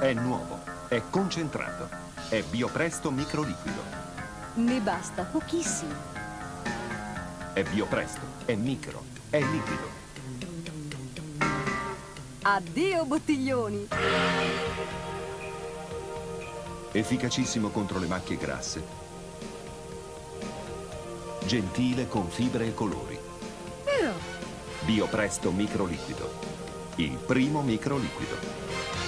È nuovo, è concentrato, è Biopresto microliquido. Ne basta pochissimo. È Biopresto, è micro, è liquido. Addio bottiglioni! Efficacissimo contro le macchie grasse. Gentile con fibre e colori. Però, Biopresto microliquido. Il primo microliquido.